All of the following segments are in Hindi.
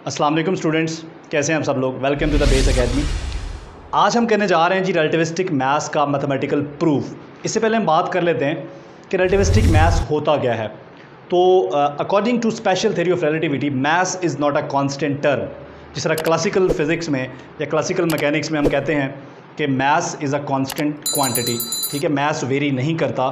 अस्सलाम वालेकुम स्टूडेंट्स, कैसे हैं आप सब लोग। Welcome to the base academy. आज हम करने जा रहे हैं जी रिलेटिविस्टिक मैथ्स का मैथमेटिकल प्रूफ। इससे पहले हम बात कर लेते हैं कि रिलेटिविस्टिक मैथ्स होता क्या है। तो according to special theory of relativity, maths is not a constant term. जिस तरह क्लासिकल फिज़िक्स में या क्लासिकल मैकेनिक्स में हम कहते हैं कि maths is a constant quantity, ठीक है। मैथ्स वेरी नहीं करता,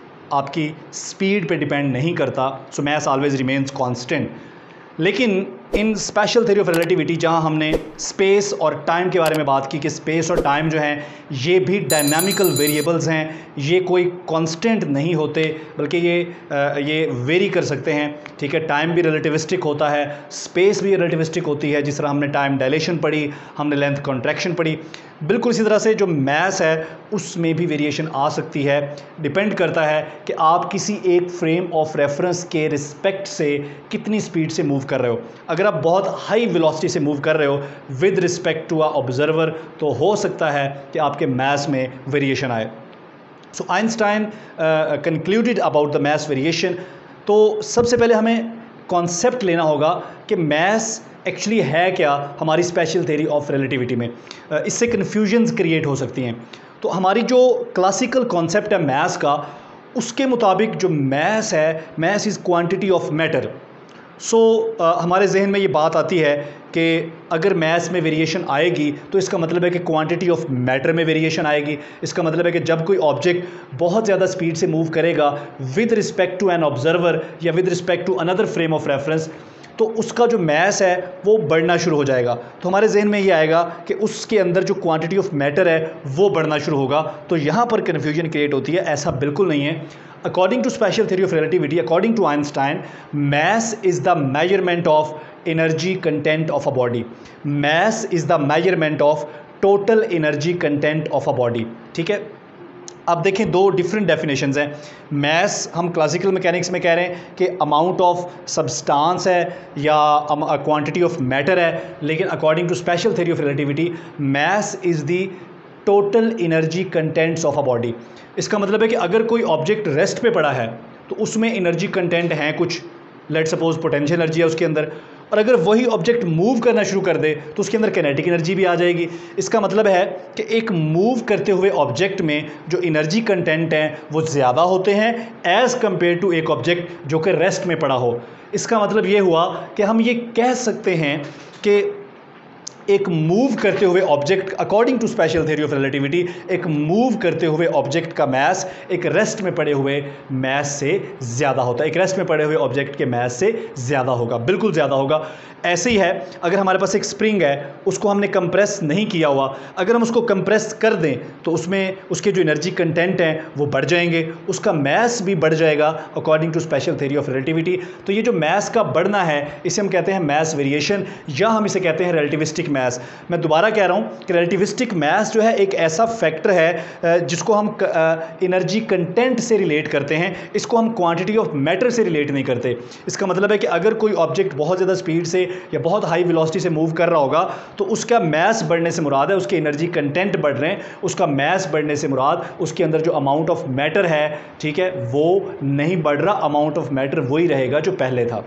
आपकी स्पीड पे डिपेंड नहीं करता, so maths always remains constant. लेकिन in special theory of relativity, जहाँ हमने स्पेस और टाइम के बारे में बात की कि स्पेस और टाइम जो हैं ये भी डायनामिकल वेरिएबल्स हैं, ये कोई कांस्टेंट नहीं होते, बल्कि ये वेरी कर सकते हैं, ठीक है। टाइम भी रिलेटिविस्टिक होता है, स्पेस भी रिलेटिविस्टिक होती है। जिस तरह हमने टाइम डायलेशन पढ़ी, हमने लेंथ कॉन्ट्रैक्शन पढ़ी, बिल्कुल इसी तरह से जो मैथ्स है उसमें भी वेरिएशन आ सकती है। डिपेंड करता है कि आप किसी एक फ्रेम ऑफ रेफरेंस के रिस्पेक्ट से कितनी स्पीड से मूव कर रहे हो। अगर आप बहुत हाई वेलोसिटी से मूव कर रहे हो with respect to a observer, तो हो सकता है कि आपके मैथ्स में वेरिएशन आए। So Einstein concluded about the maths variation. तो सबसे पहले हमें कॉन्सेप्ट लेना होगा कि मैथ्स एक्चुअली है क्या हमारी स्पेशल थ्योरी ऑफ रिलेटिविटी में। इससे कन्फ्यूजन्स क्रिएट हो सकती हैं। तो हमारी जो क्लासिकल कॉन्सेप्ट है मैथ्स का, उसके मुताबिक जो मैथ्स है, maths is quantity of matter. So हमारे जहन में ये बात आती है कि अगर मैथ्स में वेरिएशन आएगी तो इसका मतलब है कि क्वांटिटी ऑफ मैटर में वेरिएशन आएगी। इसका मतलब है कि जब कोई ऑब्जेक्ट बहुत ज़्यादा स्पीड से मूव करेगा with respect to an observer या with respect to another frame of reference, तो उसका जो मैस है वो बढ़ना शुरू हो जाएगा। तो हमारे जहन में ये आएगा कि उसके अंदर जो क्वांटिटी ऑफ मैटर है वो बढ़ना शुरू होगा। तो यहाँ पर कन्फ्यूजन क्रिएट होती है। ऐसा बिल्कुल नहीं है। According to special theory of relativity, according to Einstein, mass is the measurement of energy content of a body. Mass is the measurement of total energy content of a body, ठीक है। अब देखें, दो डिफरेंट डेफिनेशंस हैं। मैस हम क्लासिकल मैकेनिक्स में कह रहे हैं कि अमाउंट ऑफ सब्सटेंस है या क्वांटिटी ऑफ मैटर है, लेकिन according to special theory of relativity, mass is the total energy contents of a body. इसका मतलब है कि अगर कोई ऑब्जेक्ट रेस्ट पे पड़ा है तो उसमें एनर्जी कंटेंट हैं कुछ, लेट सपोज पोटेंशियल एनर्जी है उसके अंदर, और अगर वही ऑब्जेक्ट मूव करना शुरू कर दे तो उसके अंदर काइनेटिक एनर्जी भी आ जाएगी। इसका मतलब है कि एक मूव करते हुए ऑब्जेक्ट में जो एनर्जी कंटेंट हैं वो ज़्यादा होते हैं एज़ कंपेयर टू एक ऑब्जेक्ट जो कि रेस्ट में पड़ा हो। इसका मतलब ये हुआ कि हम ये कह सकते हैं कि एक मूव करते हुए object, according to special theory of relativity, एक मूव करते हुए ऑब्जेक्ट का मैस एक रेस्ट में पड़े हुए मैस से ज़्यादा होता है। एक रेस्ट में पड़े हुए ऑब्जेक्ट के मैस से ज़्यादा होगा, बिल्कुल ज़्यादा होगा। ऐसे ही है, अगर हमारे पास एक स्प्रिंग है, उसको हमने कंप्रेस नहीं किया हुआ, अगर हम उसको कंप्रेस कर दें तो उसमें उसके जो एनर्जी कंटेंट हैं वो बढ़ जाएंगे, उसका मैस भी बढ़ जाएगा according to special theory of relativity. तो ये जो मैस का बढ़ना है इसे हम कहते हैं मैस वेरिएशन, या हम इसे कहते हैं रिलेटिविस्टिक मैस। मैं दोबारा कह रहा हूँ कि रिलेटिविस्टिक मैस जो है एक ऐसा फैक्टर है जिसको हम एनर्जी कंटेंट से रिलेट करते हैं, इसको हम क्वांटिटी ऑफ मैटर से रिलेट नहीं करते। इसका मतलब है कि अगर कोई ऑब्जेक्ट बहुत ज़्यादा स्पीड से या बहुत हाई वेलोसिटी से मूव कर रहा होगा तो उसका मैस बढ़ने से मुराद है उसके एनर्जी कंटेंट बढ़ रहे हैं, उसका मैस बढ़ने से मुराद उसके अंदर जो अमाउंट ऑफ मैटर है, ठीक है, वो नहीं बढ़ रहा, अमाउंट ऑफ मैटर वही रहेगा जो पहले था।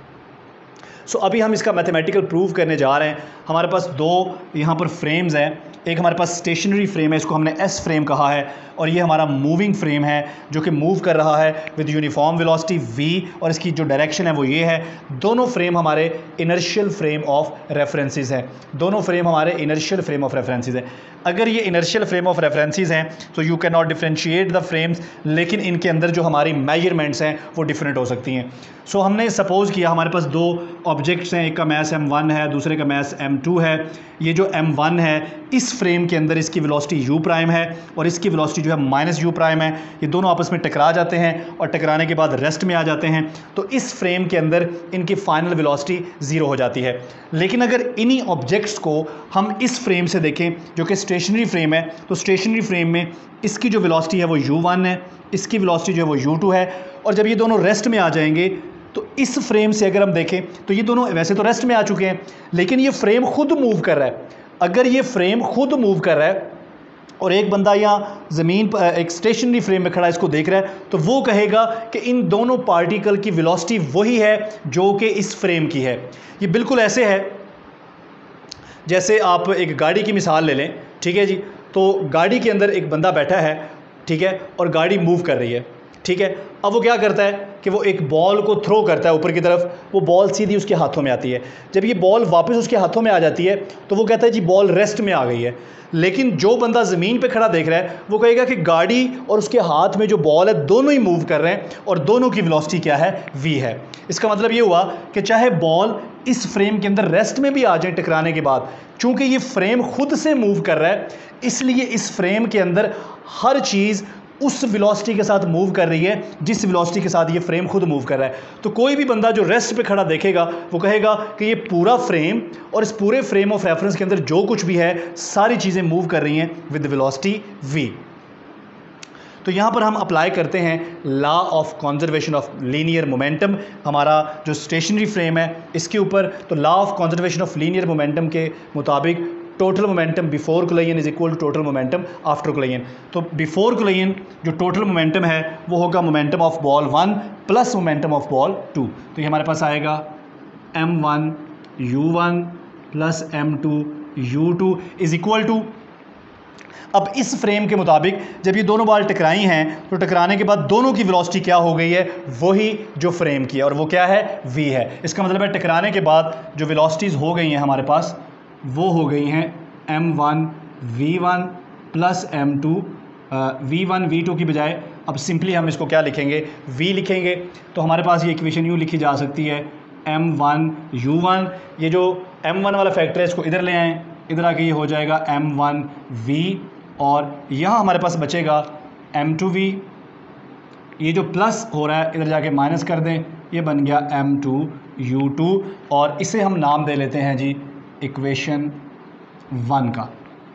सो अभी हम इसका मैथमेटिकल प्रूफ करने जा रहे हैं। हमारे पास दो यहाँ पर फ्रेम्स हैं। एक हमारे पास स्टेशनरी फ्रेम है, इसको हमने एस फ्रेम कहा है, और ये हमारा मूविंग फ्रेम है जो कि मूव कर रहा है विद यूनिफॉर्म वेलोसिटी v, और इसकी जो डायरेक्शन है वो ये है। दोनों फ्रेम हमारे इनर्शियल फ्रेम ऑफ रेफरेंसेस हैं। दोनों फ्रेम हमारे इनर्शियल फ्रेम ऑफ रेफरेंसेस हैं। अगर ये इनर्शियल फ्रेम ऑफ रेफरेंसेस हैं तो you can not differentiate the frames, लेकिन इनके अंदर जो हमारी मेजरमेंट्स हैं वो डिफरेंट हो सकती हैं। सो हमने सपोज़ किया हमारे पास दो ऑब्जेक्ट्स हैं, एक का मैस m1 है, दूसरे का मैस m2 है। ये जो m1 है इस फ्रेम के अंदर इसकी वेलोसिटी u प्राइम है और इसकी वेलोसिटी जो है माइनस u प्राइम है। ये दोनों आपस में टकरा जाते हैं और टकराने के बाद रेस्ट में आ जाते हैं, तो इस फ्रेम के अंदर इनकी फाइनल वेलोसिटी 0 हो जाती है। लेकिन अगर इन्हीं ऑब्जेक्ट्स को हम इस फ्रेम से देखें जो कि स्टेशनरी फ्रेम है, तो स्टेशनरी फ्रेम में इसकी जो वेलोसिटी है वो u1 है, इसकी वेलोसिटी जो है वो u2 है, और जब ये दोनों रेस्ट में आ जाएंगे तो इस फ्रेम से अगर हम देखें तो ये दोनों वैसे तो रेस्ट में आ चुके हैं, लेकिन ये फ्रेम खुद मूव कर रहा है। अगर ये फ्रेम खुद मूव कर रहा है और एक बंदा यहाँ ज़मीन पर एक स्टेशनरी फ्रेम में खड़ा इसको देख रहा है, तो वो कहेगा कि इन दोनों पार्टिकल की वेलोसिटी वही है जो कि इस फ्रेम की है। ये बिल्कुल ऐसे है जैसे आप एक गाड़ी की मिसाल ले लें, ठीक है जी। तो गाड़ी के अंदर एक बंदा बैठा है, ठीक है, और गाड़ी मूव कर रही है, ठीक है। अब वो क्या करता है कि वो एक बॉल को थ्रो करता है ऊपर की तरफ, वो बॉल सीधी उसके हाथों में आती है। जब ये बॉल वापस उसके हाथों में आ जाती है तो वो कहता है जी बॉल रेस्ट में आ गई है। लेकिन जो बंदा ज़मीन पे खड़ा देख रहा है वो कहेगा कि गाड़ी और उसके हाथ में जो बॉल है दोनों ही मूव कर रहे हैं और दोनों की वेलोसिटी क्या है, v है। इसका मतलब ये हुआ कि चाहे बॉल इस फ्रेम के अंदर रेस्ट में भी आ जाए टकराने के बाद, चूंकि ये फ्रेम खुद से मूव कर रहा है, इसलिए इस फ्रेम के अंदर हर चीज़ उस वेलोसिटी के साथ मूव कर रही है जिस वेलोसिटी के साथ ये फ्रेम खुद मूव कर रहा है। तो कोई भी बंदा जो रेस्ट पे खड़ा देखेगा वो कहेगा कि ये पूरा फ्रेम और इस पूरे फ्रेम ऑफ रेफरेंस के अंदर जो कुछ भी है सारी चीज़ें मूव कर रही हैं विद वेलोसिटी v। तो यहाँ पर हम अप्लाई करते हैं law of conservation of linear momentum, हमारा जो स्टेशनरी फ्रेम है इसके ऊपर। तो law of conservation of linear momentum के मुताबिक total momentum before collision is equal to total momentum after collision. तो बिफोर कोलिजन जो टोटल मोमेंटम है वो होगा momentum of ball 1 plus momentum of ball 2। तो ये हमारे पास आएगा m1 u1 plus m2 u2 is equal to, अब इस फ्रेम के मुताबिक जब ये दोनों बॉल टकराई हैं तो टकराने के बाद दोनों की वेलोसिटी क्या हो गई है, वही जो फ्रेम की है, और वो क्या है, v है। इसका मतलब है टकराने के बाद जो वेलोसिटीज़ हो गई हैं हमारे पास वो हो गई हैं m1 v1 plus m2 v1 v2 की बजाय अब सिंपली हम इसको क्या लिखेंगे, v लिखेंगे। तो हमारे पास ये इक्वेशन यूँ लिखी जा सकती है m1 u1, ये जो m1 वाला फैक्टर है इसको इधर ले आएँ, इधर आके ये हो जाएगा m1 v, और यहाँ हमारे पास बचेगा m2v, ये जो प्लस हो रहा है इधर जाके माइनस कर दें, ये बन गया m2 u2, और इसे हम नाम दे लेते हैं जी इक्वेशन 1 का।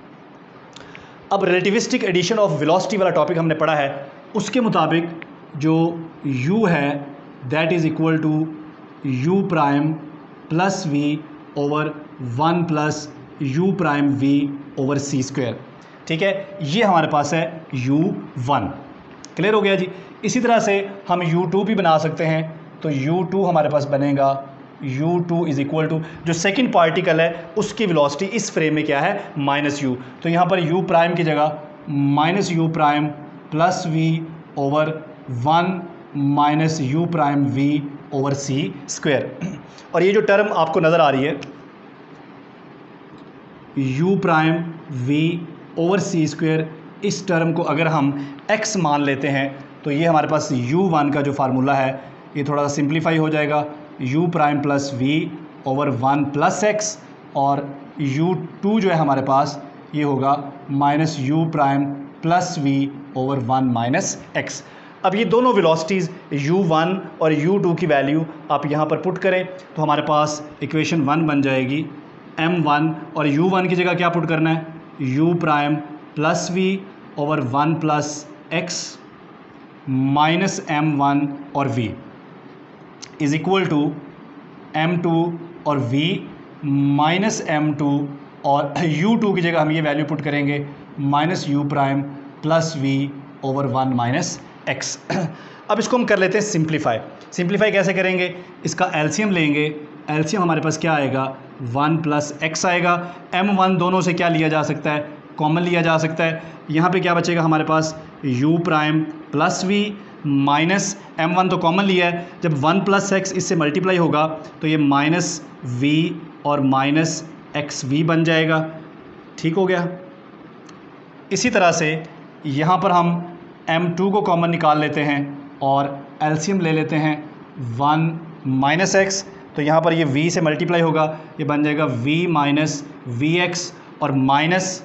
अब रिलेटिविस्टिक एडिशन ऑफ वेलोसिटी वाला टॉपिक हमने पढ़ा है, उसके मुताबिक जो u है that is equal to u prime plus v over 1 plus u prime v over c square, ठीक है। ये हमारे पास है u1, क्लियर हो गया जी। इसी तरह से हम u2 भी बना सकते हैं, तो u2 हमारे पास बनेगा u2 इज़ इक्वल टू जो सेकंड पार्टिकल है उसकी वेलोसिटी इस फ्रेम में क्या है, माइनस u। तो यहाँ पर u प्राइम की जगह minus u prime plus v over 1 minus u prime v over c square. और ये जो टर्म आपको नज़र आ रही है u prime v over c square, इस टर्म को अगर हम x मान लेते हैं तो ये हमारे पास u1 का जो फार्मूला है ये थोड़ा सा सिंप्लीफाई हो जाएगा, u prime plus v over 1 plus x, और u2 जो है हमारे पास ये होगा minus u prime plus v over 1 minus x। अब ये दोनों वेलोसिटीज़ u1 और u2 की वैल्यू आप यहाँ पर पुट करें तो हमारे पास इक्वेशन 1 बन जाएगी m1, और u1 की जगह क्या पुट करना है, u prime plus v over 1 plus x minus m1 और v is equal to m2 और v माइनस m2, और u2 की जगह हम ये वैल्यू पुट करेंगे minus u prime plus v over 1 minus x। अब इसको हम कर लेते हैं सिंप्लीफाई। सिंप्लीफाई कैसे करेंगे, इसका एलसीएम लेंगे, एलसीएम हमारे पास क्या आएगा, 1 प्लस x आएगा। m1 दोनों से क्या लिया जा सकता है, कॉमन लिया जा सकता है। यहाँ पे क्या बचेगा हमारे पास u prime plus v minus m1 तो कॉमन लिया है, जब 1 प्लस x इससे मल्टीप्लाई होगा तो ये माइनस v और माइनस xv बन जाएगा, ठीक हो गया। इसी तरह से यहाँ पर हम m2 को कॉमन निकाल लेते हैं और एलसीएम ले लेते हैं 1 माइनस x, तो यहाँ पर ये v से मल्टीप्लाई होगा, ये बन जाएगा v माइनस vx, और माइनस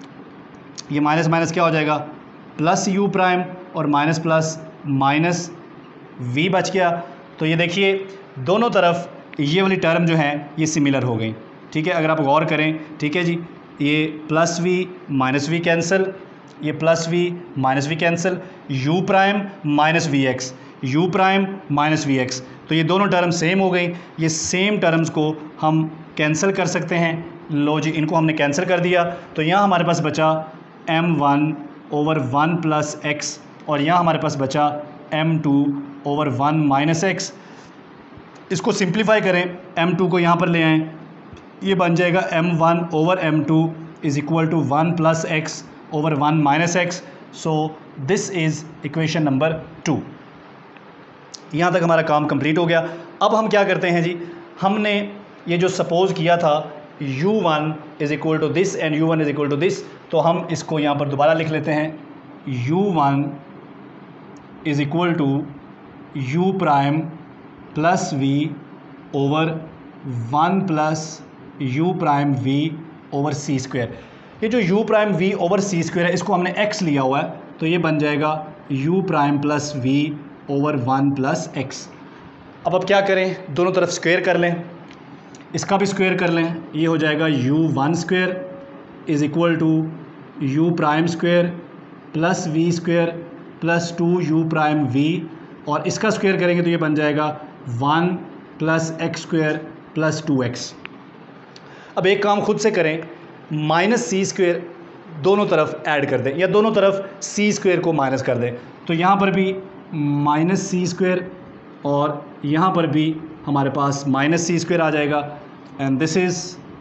ये माइनस माइनस क्या हो जाएगा, प्लस u प्राइम, और माइनस प्लस माइनस v बच गया। तो ये देखिए दोनों तरफ ये वाली टर्म जो है ये सिमिलर हो गई, ठीक है। अगर आप गौर करें, ठीक है जी, ये plus v minus v cancel, ये plus v minus v cancel, u prime minus v x, u prime minus v x, तो ये दोनों टर्म सेम हो गई। ये सेम टर्म्स को हम कैंसिल कर सकते हैं, लो जी इनको हमने कैंसिल कर दिया, तो यहाँ हमारे पास बचा m1 ओवर 1 प्लस एक्स, और यहाँ हमारे पास बचा m2 ओवर 1 माइनस एक्स। इसको सिंप्लीफाई करें, m2 को यहाँ पर ले आएँ, ये बन जाएगा m1 over m2 is equal to 1 plus x over 1 minus x. So this is equation number 2। यहाँ तक हमारा काम कंप्लीट हो गया। अब हम क्या करते हैं जी, हमने ये जो सपोज़ किया था u1 is equal to this and u1 is equal to this, तो हम इसको यहाँ पर दोबारा लिख लेते हैं। u1 is equal to u prime plus v over 1 plus u prime v over c square. ये जो u prime v over c square है, इसको हमने x लिया हुआ है, तो ये बन जाएगा u prime plus v over 1 plus x। अब क्या करें, दोनों तरफ स्क्वायर कर लें, इसका भी स्क्वायर कर लें, ये हो जाएगा u1 square is equal to u prime square plus v square plus 2u prime v, और इसका स्क्वायर करेंगे तो ये बन जाएगा 1 plus x square plus 2x। अब एक काम खुद से करें, माइनस सी स्क्वायर दोनों तरफ ऐड कर दें, या दोनों तरफ सी स्क्वायर को माइनस कर दें, तो यहाँ पर भी माइनस सी स्क्वायर और यहाँ पर भी हमारे पास माइनस सी स्क्वायर आ जाएगा। एंड दिस इज़,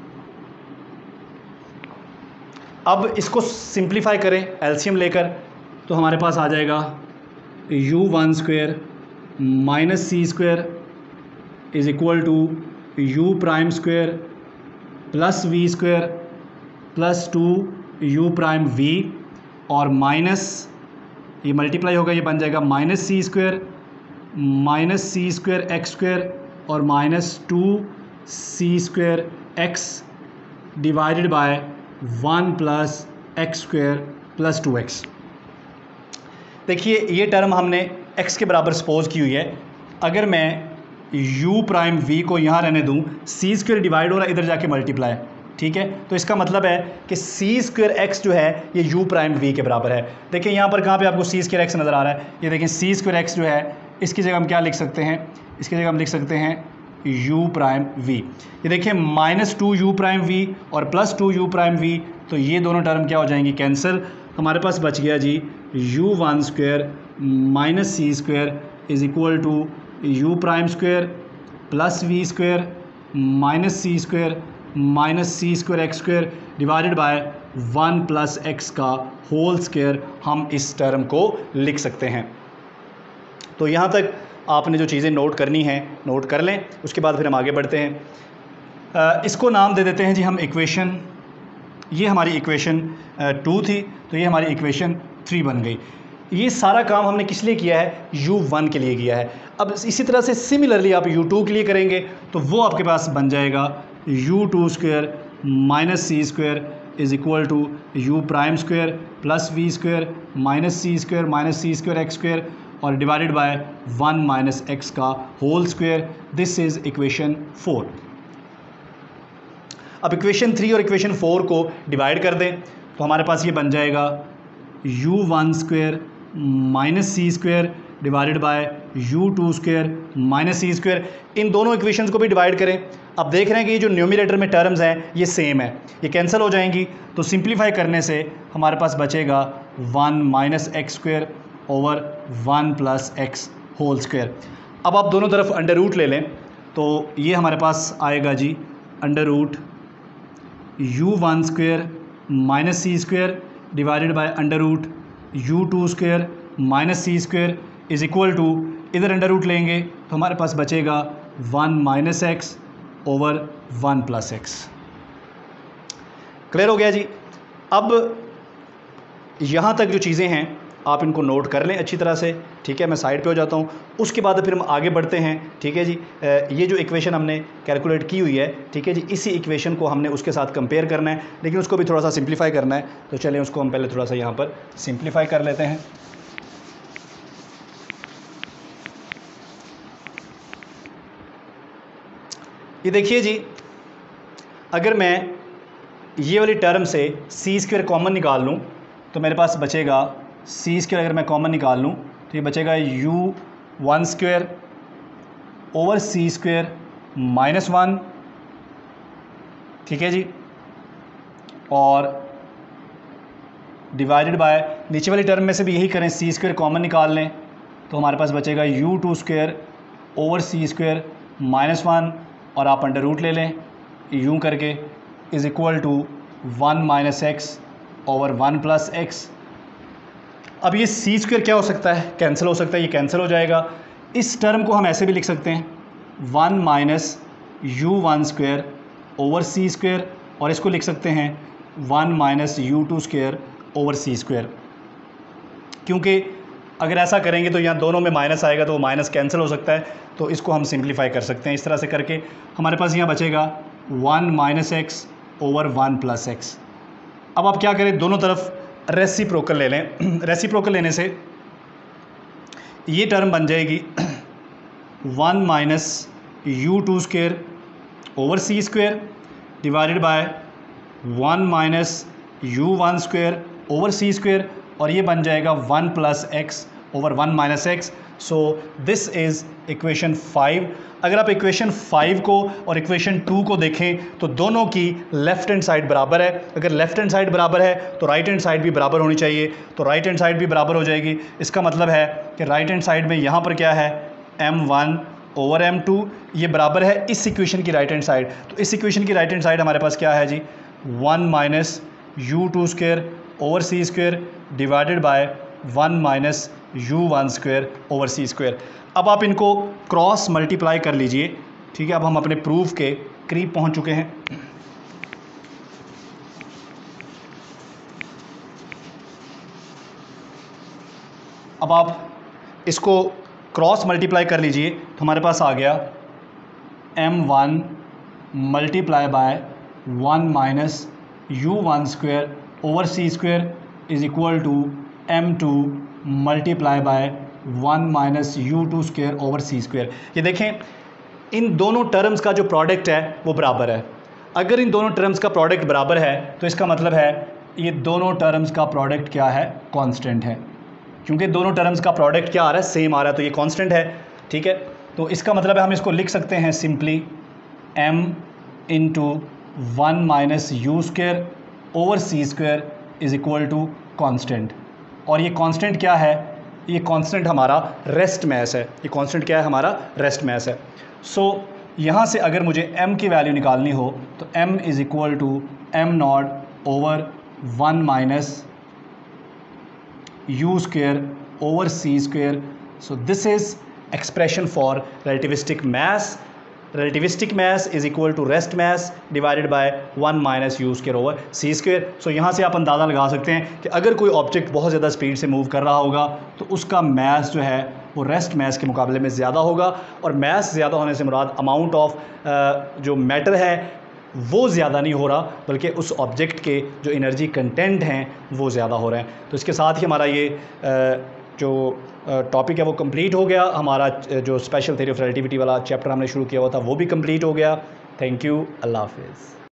अब इसको सिंप्लीफाई करें एलसीएम लेकर, तो हमारे पास आ जाएगा u1 square minus c square is equal to u prime square plus v square plus 2u prime v, और माइनस ये मल्टीप्लाई होगा, ये बन जाएगा minus c square x square और minus 2c square x divided by 1 plus x square plus 2x। देखिए ये टर्म हमने x के बराबर सपोज की हुई है। अगर मैं u प्राइम v को यहाँ रहने दूँ, c स्क्वायर डिवाइड हो रहा है, इधर जाके मल्टीप्लाई, ठीक है, तो इसका मतलब है कि c स्क्वायर एक्स जो है ये u प्राइम v के बराबर है। देखिए यहाँ पर कहाँ पे आपको c स्क्वायर एक्स नज़र आ रहा है, ये देखिए c स्क्वायर एक्स जो है, इसकी जगह हम क्या लिख सकते हैं, इसकी जगह हम लिख सकते हैं u प्राइम v। ये देखिए माइनस 2u प्राइम v और प्लस 2u प्राइम v, तो ये दोनों टर्म क्या हो जाएंगी, कैंसिल। हमारे पास बच गया जी u1 square minus c square is equal to u prime square plus v square minus c square x square divided by 1 plus x का होल स्क्वायर, हम इस टर्म को लिख सकते हैं। तो यहाँ तक आपने जो चीज़ें नोट करनी हैं नोट कर लें, उसके बाद फिर हम आगे बढ़ते हैं। इसको नाम दे देते हैं जी हम इक्वेशन, ये हमारी इक्वेशन 2 थी, तो ये हमारी इक्वेशन 3 बन गई। ये सारा काम हमने किस लिए किया है, u1 के लिए किया है। अब इसी तरह से सिमिलरली आप u2 के लिए करेंगे, तो वो आपके पास बन जाएगा u2 square minus c square is equal to u prime square plus v square minus c square x square और डिवाइडेड बाय 1 माइनस एक्स का whole square. This is equation 4। अब इक्वेशन 3 और इक्वेशन 4 को डिवाइड कर दें, तो हमारे पास ये बन जाएगा u1 square minus c square divided by u2 square minus c square. इन दोनों इक्वेशंस को भी डिवाइड करें। अब देख रहे हैं कि ये जो न्यूमरेटर में टर्म्स हैं ये सेम है, ये कैंसिल हो जाएंगी, तो सिंप्लीफाई करने से हमारे पास बचेगा 1 minus x square over 1 plus x whole square. अब आप दोनों तरफ अंडर रूट ले लें, तो ये हमारे पास आएगा जी under root u1 square minus c square divided by under root u2 square minus c square is equal to, इधर अंडर रूट लेंगे तो हमारे पास बचेगा 1 minus x over 1 plus x. Clear हो गया जी। अब यहाँ तक जो चीज़ें हैं आप इनको नोट कर लें अच्छी तरह से, ठीक है। मैं साइड पे हो जाता हूँ, उसके बाद फिर हम आगे बढ़ते हैं, ठीक है जी। ये जो इक्वेशन हमने कैलकुलेट की हुई है, ठीक है जी, इसी इक्वेशन को हमने उसके साथ कंपेयर करना है, लेकिन उसको भी थोड़ा सा सिंप्लीफाई करना है। तो चलें उसको हम पहले थोड़ा सा यहाँ पर सिंप्लीफाई कर लेते हैं। ये देखिए जी, अगर मैं ये वाली टर्म से सी स्क्वायर कॉमन निकाल लूँ तो मेरे पास बचेगा सी स्क्वायर, अगर मैं कॉमन निकाल लूँ तो ये बचेगा u1 square over c square minus 1, ठीक है जी। और डिवाइडेड बाय, नीचे वाली टर्म में से भी यही करें, सी स्क्वायर कॉमन निकाल लें तो हमारे पास बचेगा u2 square over c square -1 और आप अंडर रूट ले लें यूँ करके is equal to 1 minus x over 1 plus x. अब ये सी स्क्वायर क्या हो सकता है, कैंसिल हो सकता है, ये कैंसिल हो जाएगा। इस टर्म को हम ऐसे भी लिख सकते हैं 1 minus u1 square over c square, और इसको लिख सकते हैं 1 minus u2 square over c square, क्योंकि अगर ऐसा करेंगे तो यहाँ दोनों में माइनस आएगा तो वो माइनस कैंसिल हो सकता है, तो इसको हम सिंप्लीफाई कर सकते हैं। इस तरह से करके हमारे पास यहाँ बचेगा 1 minus x over 1 plus x. अब आप क्या करें, दोनों तरफ रेसिप्रोकल ले लें। रेसिप्रोकल लेने से ये टर्म बन जाएगी 1 minus u2 square over c square divided by 1 minus u1 square over c square, और ये बन जाएगा 1 plus x over 1 minus x. So this is equation 5। अगर आप इक्वेशन 5 को और इक्वेशन 2 को देखें तो दोनों की लेफ़्ट हैंड साइड बराबर है। अगर लेफ़्ट हैंड साइड बराबर है तो राइट हैंड साइड भी बराबर होनी चाहिए, तो राइट हैंड साइड भी बराबर हो जाएगी। इसका मतलब है कि राइट हैंड साइड में यहाँ पर क्या है, m1 ओवर m2, ये बराबर है इस इक्वेशन की राइट हैंड साइड। तो इस इक्वेशन की राइट हैंड साइड हमारे पास क्या है जी, 1 minus u2 square over c square divided by 1 minus u1 square over c square. अब आप इनको क्रॉस मल्टीप्लाई कर लीजिए, ठीक है। अब हम अपने प्रूफ के करीब पहुंच चुके हैं। अब आप इसको क्रॉस मल्टीप्लाई कर लीजिए तो हमारे पास आ गया m1 multiply by 1 minus u1 square over c square is equal to m2 multiply by 1 minus u2 square over c square. ये देखें, इन दोनों टर्म्स का जो प्रोडक्ट है वो बराबर है। अगर इन दोनों टर्म्स का प्रोडक्ट बराबर है तो इसका मतलब है ये दोनों टर्म्स का प्रोडक्ट क्या है, कांस्टेंट है। क्योंकि दोनों टर्म्स का प्रोडक्ट क्या आ रहा है, सेम आ रहा है, तो ये कांस्टेंट है, ठीक है। तो इसका मतलब है हम इसको लिख सकते हैं simply m into 1 minus u square over c square is equal to constant. और ये कांस्टेंट क्या है, ये कांस्टेंट हमारा रेस्ट मास है। ये कांस्टेंट क्या है, हमारा रेस्ट मास है। सो यहाँ से अगर मुझे m की वैल्यू निकालनी हो तो m is equal to m naught over 1 minus u square over c square. So this is expression for relativistic mass. रिलेटिविस्टिक mass is equal to rest mass divided by 1 minus u square over c square. सो यहाँ से आप अंदाज़ा लगा सकते हैं कि अगर कोई ऑब्जेक्ट बहुत ज़्यादा स्पीड से मूव कर रहा होगा तो उसका मास जो है वो रेस्ट मास के मुकाबले में ज़्यादा होगा। और मास ज़्यादा होने से मुराद अमाउंट ऑफ जो मैटर है वो ज़्यादा नहीं हो रहा, बल्कि उस ऑब्जेक्ट के जो एनर्जी कंटेंट हैं वो ज़्यादा हो रहे हैं। तो इसके साथ ही हमारा ये जो टॉपिक है वो कंप्लीट हो गया। हमारा जो स्पेशल थ्योरी ऑफ रिलेटिविटी वाला चैप्टर हमने शुरू किया हुआ था वो भी कंप्लीट हो गया। थैंक यू, अल्लाह हाफिज़।